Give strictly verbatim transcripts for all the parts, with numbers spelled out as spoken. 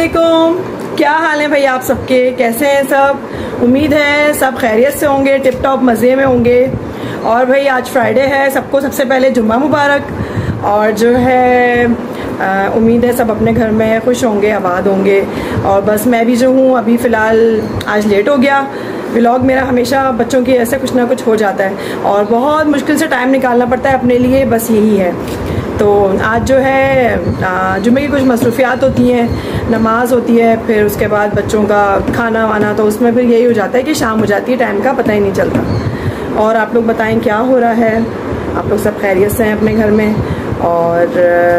वालेकुम, क्या हाल है भाई आप सबके, कैसे हैं सब। उम्मीद है सब खैरियत से होंगे, टिप टॉप मज़े में होंगे। और भाई आज फ्राइडे है, सबको सबसे पहले जुम्मा मुबारक। और जो है उम्मीद है सब अपने घर में खुश होंगे, आबाद होंगे। और बस मैं भी जो हूँ अभी फ़िलहाल आज लेट हो गया। व्लॉग मेरा हमेशा बच्चों की ऐसे कुछ ना कुछ हो जाता है और बहुत मुश्किल से टाइम निकालना पड़ता है अपने लिए, बस यही है। तो आज जो है जुम्मे की कुछ मसरूफियात होती हैं, नमाज होती है, फिर उसके बाद बच्चों का खाना वाना, तो उसमें फिर यही हो जाता है कि शाम हो जाती है, टाइम का पता ही नहीं चलता। और आप लोग बताएं क्या हो रहा है, आप लोग सब खैरियत से हैं अपने घर में। और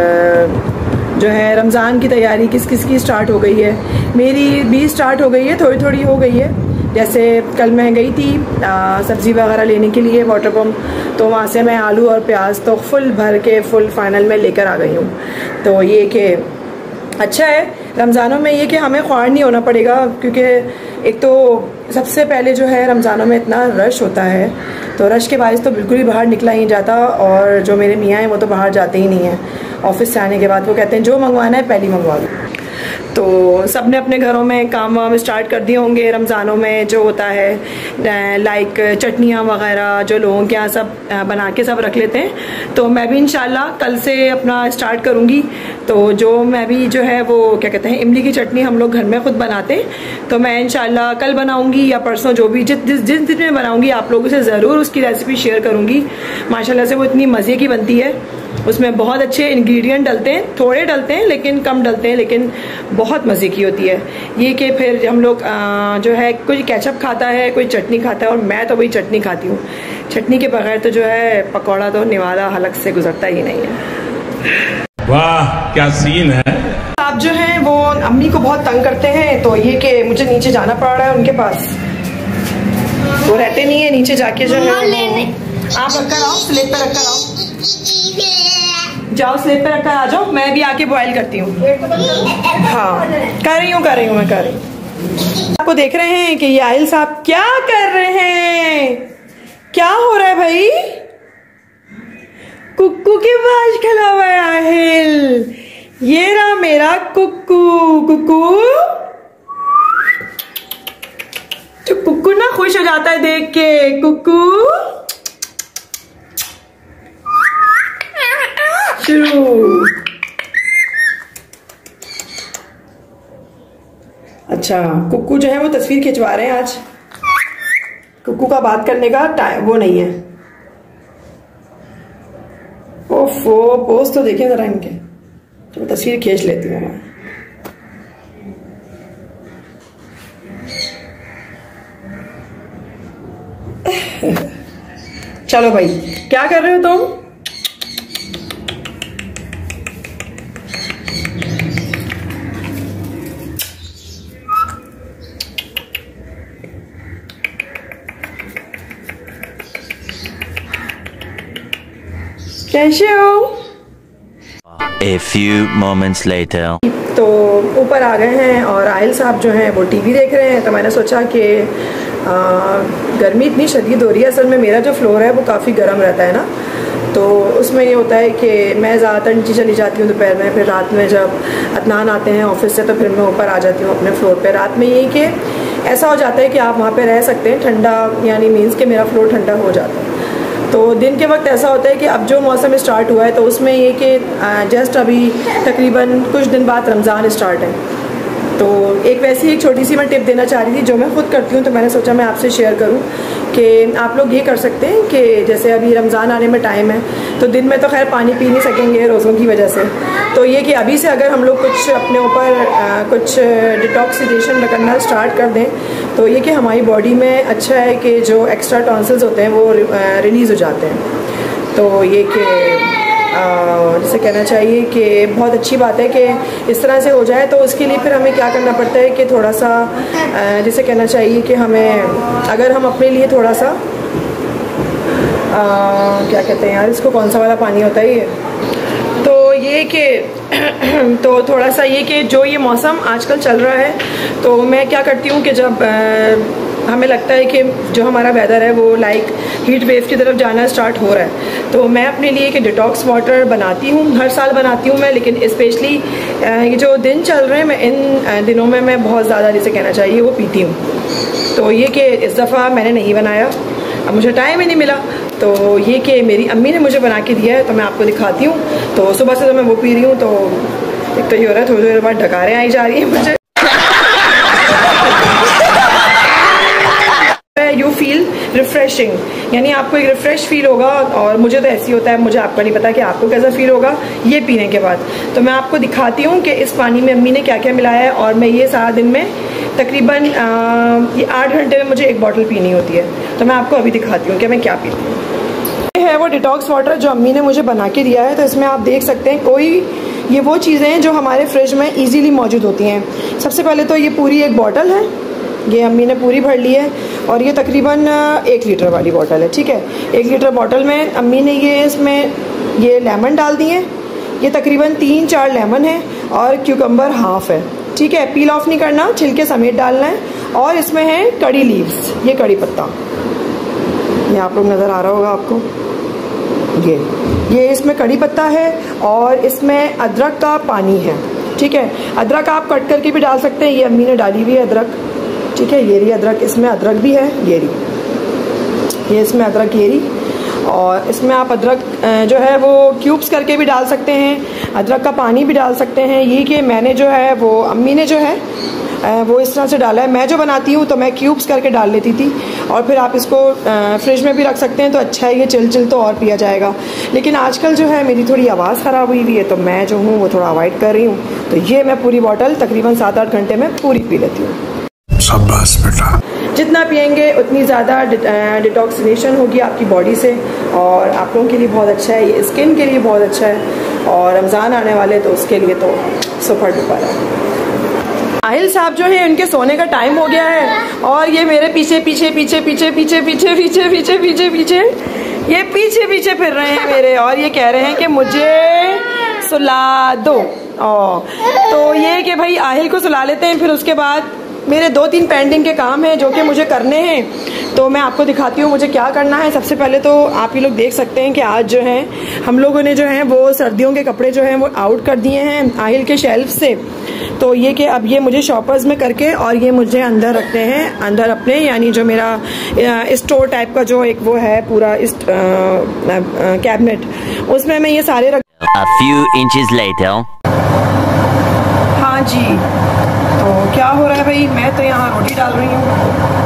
जो है रमज़ान की तैयारी किस किस की स्टार्ट हो गई है। मेरी भी स्टार्ट हो गई है, थोड़ी थोड़ी हो गई है। जैसे कल मैं गई थी सब्ज़ी वगैरह लेने के लिए वाटर पम्प, तो वहाँ से मैं आलू और प्याज तो फुल भर के फुल फाइनल में लेकर आ गई हूँ। तो ये कि अच्छा है रमज़ानों में ये कि हमें ख्वार नहीं होना पड़ेगा, क्योंकि एक तो सबसे पहले जो है रमज़ानों में इतना रश होता है, तो रश के बायस तो बिल्कुल ही बाहर निकला ही नहीं जाता। और जो मेरे मियाँ हैं वो तो बाहर जाते ही नहीं हैं। ऑफिस से आने के बाद वो कहते हैं जो मंगवाना है पहले मंगवा लो। तो सब ने अपने घरों में काम वाम स्टार्ट कर दिए होंगे। रमज़ानों में जो होता है लाइक चटनियाँ वगैरह जो लोगों के यहाँ सब बना के सब रख लेते हैं, तो मैं भी इंशाल्लाह कल से अपना स्टार्ट करूँगी। तो जो मैं भी जो है वो क्या कहते हैं इमली की चटनी हम लोग घर में खुद बनाते हैं, तो मैं इंशाल्लाह कल बनाऊँगी या परसों, जो भी जिस जिस जिस दिन में बनाऊँगी आप लोगों से ज़रूर उसकी रेसिपी शेयर करूँगी। माशाल्लाह से वो इतनी मज़े की बनती है, उसमें बहुत अच्छे इंग्रेडिएंट डलते हैं, थोड़े डलते हैं लेकिन कम डलते हैं, लेकिन बहुत मज़े की होती है। ये कि फिर हम लोग जो है कोई केचप खाता है, कोई चटनी खाता है, और मैं तो वही चटनी खाती हूँ। चटनी के बगैर तो जो है पकौड़ा तो निवाला हलक से गुजरता ही नहीं है। वाह क्या सीन है। आप जो है वो अम्मी को बहुत तंग करते हैं, तो ये कि मुझे नीचे जाना पड़ रहा है उनके पास, वो रहते नहीं है नीचे जाके जो है। आप रखकर आओ, स्लेब पे रखकर आओ, जाओ स्लेब पे रखकर आ जाओ, मैं भी आके बॉयल करती हूँ। हाँ कर रही हूँ कर रही हूँ मैं कर रही हूँ। आपको देख रहे हैं कि ये आहिल साहब क्या कर रहे हैं, क्या हो रहा है भाई। कुक्कू के बाज खिला हुआ है आहिल, ये रहा मेरा कुक्कू। कुक्कू जो कुक्कू ना खुश हो जाता है देख के, कुक्कू शुरू। अच्छा कुक्कू जो है वो तस्वीर खिंचवा रहे हैं आज, कुक्कू का बात करने का टाइम वो नहीं है। ओफो पोस्ट तो देखिए जरा इनके, तो तस्वीर खींच लेती हूँ मैं। चलो भाई क्या कर रहे हो तुम। कैसे हो। A few moments later. तो ऊपर आ गए हैं और आहिल साहब जो हैं वो टीवी देख रहे हैं, तो मैंने सोचा कि गर्मी इतनी शदीद हो रही है, असल में मेरा जो फ्लोर है वो काफ़ी गर्म रहता है ना, तो उसमें ये होता है कि मैं ज़्यादातर नीचे चली जाती हूँ दोपहर में, फिर रात में जब अदनान आते हैं ऑफिस से तो फिर मैं ऊपर आ जाती हूँ अपने फ्लोर पे। रात में ये कि ऐसा हो जाता है कि आप वहाँ पे रह सकते हैं ठंडा, यानी मीन्स कि मेरा फ्लोर ठंडा हो जाता है। तो दिन के वक्त ऐसा होता है कि अब जो मौसम स्टार्ट हुआ है, तो उसमें ये कि जस्ट अभी तकरीबन कुछ दिन बाद रमज़ान स्टार्ट है, तो एक वैसी एक छोटी सी मैं टिप देना चाह रही थी जो मैं खुद करती हूँ, तो मैंने सोचा मैं आपसे शेयर करूँ कि आप लोग ये कर सकते हैं कि जैसे अभी रमज़ान आने में टाइम है, तो दिन में तो खैर पानी पी नहीं सकेंगे रोज़ों की वजह से, तो ये कि अभी से अगर हम लोग कुछ अपने ऊपर कुछ डिटॉक्सिकेशन करना स्टार्ट कर दें, तो ये कि हमारी बॉडी में अच्छा है कि जो एक्स्ट्रा टॉन्सिल्स होते हैं वो रिलीज़ हो जाते हैं। तो ये कि जैसे कहना चाहिए कि बहुत अच्छी बात है कि इस तरह से हो जाए, तो उसके लिए फिर हमें क्या करना पड़ता है कि थोड़ा सा जैसे कहना चाहिए कि हमें अगर हम अपने लिए थोड़ा सा आ, क्या कहते हैं यार इसको, कौन सा वाला पानी होता है ये, तो ये कि तो थोड़ा सा ये कि जो ये मौसम आजकल चल रहा है, तो मैं क्या करती हूँ कि जब हमें लगता है कि जो हमारा वेदर है वो लाइक हीट वेव की तरफ जाना स्टार्ट हो रहा है, तो मैं अपने लिए कि डिटॉक्स वाटर बनाती हूँ, हर साल बनाती हूँ मैं, लेकिन स्पेशली ये जो दिन चल रहे हैं मैं इन दिनों में मैं बहुत ज़्यादा जिसे कहना चाहिए वो पीती हूँ। तो ये कि इस दफ़ा मैंने नहीं बनाया, अब मुझे टाइम ही नहीं मिला, तो ये कि मेरी अम्मी ने मुझे बना के दिया है तो मैं आपको दिखाती हूँ। तो सुबह से तो मैं वो पी रही हूँ, तो एक तो ये हो रहा है थोड़ी देर बाद डकारें आई जा रही हैं मुझे। यू फील रिफ्रेशिंग, यानी आपको एक रिफ्रेश फील होगा, और मुझे तो ऐसी होता है, मुझे आपका नहीं पता कि आपको कैसा फील होगा ये पीने के बाद। तो मैं आपको दिखाती हूँ कि इस पानी में अम्मी ने क्या क्या मिलाया है, और मैं ये सारा दिन में तकरीबन ये आठ घंटे में मुझे एक बॉटल पीनी होती है, तो मैं आपको अभी दिखाती हूँ कि मैं क्या पीती हूँ। ये है वो डिटॉक्स वाटर जो अम्मी ने मुझे बना के दिया है। तो इसमें आप देख सकते हैं कोई ये वो चीज़ें हैं जो हमारे फ्रिज में ईजीली मौजूद होती हैं। सबसे पहले तो ये पूरी एक बॉटल है, ये अम्मी ने पूरी भर ली है, और ये तकरीबन एक लीटर वाली बॉटल है, ठीक है। एक लीटर बॉटल में अम्मी ने ये इसमें ये लेमन डाल दिए, ये तकरीबन तीन चार लेमन है, और क्यूकम्बर हाफ है, ठीक है। पील ऑफ नहीं करना, छिलके समेत डालना है। और इसमें है कड़ी लीव्स, ये कड़ी पत्ता, ये आप लोग नज़र आ रहा होगा आपको, ये ये इसमें कड़ी पत्ता है, और इसमें अदरक का पानी है, ठीक है। अदरक आप कट करके भी डाल सकते हैं, ये अम्मी ने डाली हुई है अदरक, ठीक है। ये रही अदरक, इसमें अदरक भी है, ये रही, ये इसमें अदरक ये रही, और इसमें आप अदरक जो है वो क्यूब्स करके भी डाल सकते हैं, अदरक का पानी भी डाल सकते हैं। ये कि मैंने जो है वो अम्मी ने जो है वो इस तरह से डाला है। मैं जो बनाती हूँ तो मैं क्यूब्स करके डाल लेती थी, और फिर आप इसको फ्रिज में भी रख सकते हैं, तो अच्छा है, ये चिल चिल तो और पिया जाएगा। लेकिन आजकल जो है मेरी थोड़ी आवाज़ ख़राब हुई हुई है, तो मैं जो हूँ वो थोड़ा अवॉइड कर रही हूँ। तो ये मैं पूरी बॉटल तकरीबन सात आठ घंटे में पूरी पी लेती हूँ। शाबाश बेटा। जितना पियेंगे उतनी ज़्यादा डिटॉक्सिनेशन होगी आपकी बॉडी से, और आप लोगों के लिए बहुत अच्छा है, ये स्किन के लिए बहुत अच्छा है, और रमज़ान आने वाले तो उसके लिए तो सुपर डुपर है। आहिल साहब जो है उनके सोने का टाइम हो गया है, और ये मेरे पीछे पीछे पीछे पीछे पीछे पीछे पीछे पीछे पीछे पीछे ये पीछे पीछे फिर रहे हैं मेरे, और ये कह रहे हैं कि मुझे सुला दो। ओ, तो ये कि भाई आहिल को सुला लेते हैं, फिर उसके बाद मेरे दो तीन पेंडिंग के काम हैं जो कि मुझे करने हैं, तो मैं आपको दिखाती हूँ मुझे क्या करना है। सबसे पहले तो आप ये लोग देख सकते हैं कि आज जो है हम लोगों ने जो है वो सर्दियों के कपड़े जो हैं वो आउट कर दिए हैं आहिल के शेल्फ से। तो ये कि अब ये मुझे शॉपर्स में करके और ये मुझे अंदर रखते हैं, अंदर अपने, यानी जो मेरा स्टोर टाइप का जो एक वो है पूरा इस कैबिनेट, उसमें मैं ये सारे रख। A few inches later. हाँ जी, तो क्या हो रहा है भाई, मैं तो यहाँ रोटी डाल रही हूँ।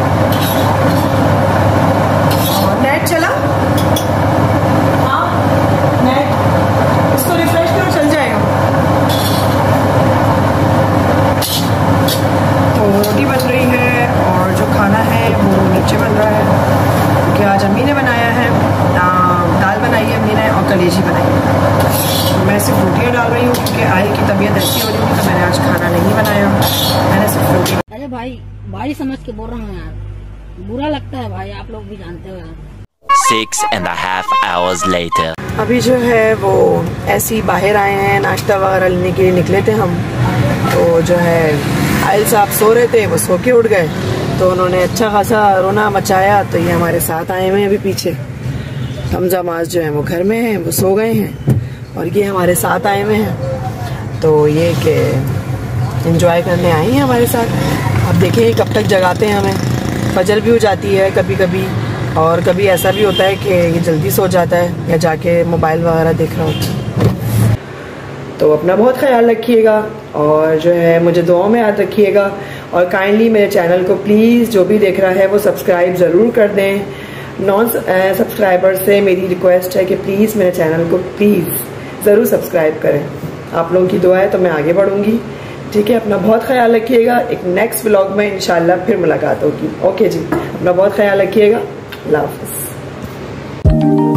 नेट चला, हाँ नेट, इसको रिफ्रेश करो चल जाएगा। तो रोटी बन रही है, और जो खाना है वो नीचे बन रहा है, क्योंकि आज अम्मी ने बनाया है, दाल बनाई है अम्मी ने, और कलेजी बनाई है। मैं सिर्फ रोटियाँ डाल रही हूँ क्योंकि आहिल की तबीयत ऐसी हो रही थी, तो मैंने आज खाना नहीं बनाया, मैंने सिर्फ रोटी। अरे भाई भाई समझ के बोल रहा हूँ यार, बुरा लगता है भाई, आप लोग भी जानते हो यार। Six and a half hours later. अभी जो है वो ऐसी बाहर आए हैं, नाश्ता वगैरह लेने के लिए निकले थे हम, तो जो है आहिल साहब सो रहे थे, वो सो के उठ गए, तो उन्होंने अच्छा खासा रोना मचाया, तो ये हमारे साथ आए हुए हैं अभी पीछे। हमजा माज जो है वो घर में है, वो सो गए हैं, और ये हमारे साथ आए हुए हैं, तो ये कि एंजॉय करने आई हैं हमारे साथ। अब देखें कब तक जगाते हैं हमें, फजर भी हो जाती है कभी कभी, और कभी ऐसा भी होता है कि ये जल्दी सो जाता है या जाके मोबाइल वगैरह देख रहा होता है। तो अपना बहुत ख्याल रखिएगा, और जो है मुझे दुआओं में याद रखिएगा, और काइंडली मेरे चैनल को प्लीज़ जो भी देख रहा है वो सब्सक्राइब ज़रूर कर दें। नॉन सब्सक्राइबर से मेरी रिक्वेस्ट है कि प्लीज़ मेरे चैनल को प्लीज़ ज़रूर सब्सक्राइब करें। आप लोगों की दुआ है तो मैं आगे बढ़ूंगी, ठीक है। अपना बहुत ख्याल रखिएगा, एक नेक्स्ट व्लॉग में इंशाल्लाह फिर मुलाकात होगी। ओके जी, अपना बहुत ख्याल रखिएगा, अल्लाह हाफ़िज़।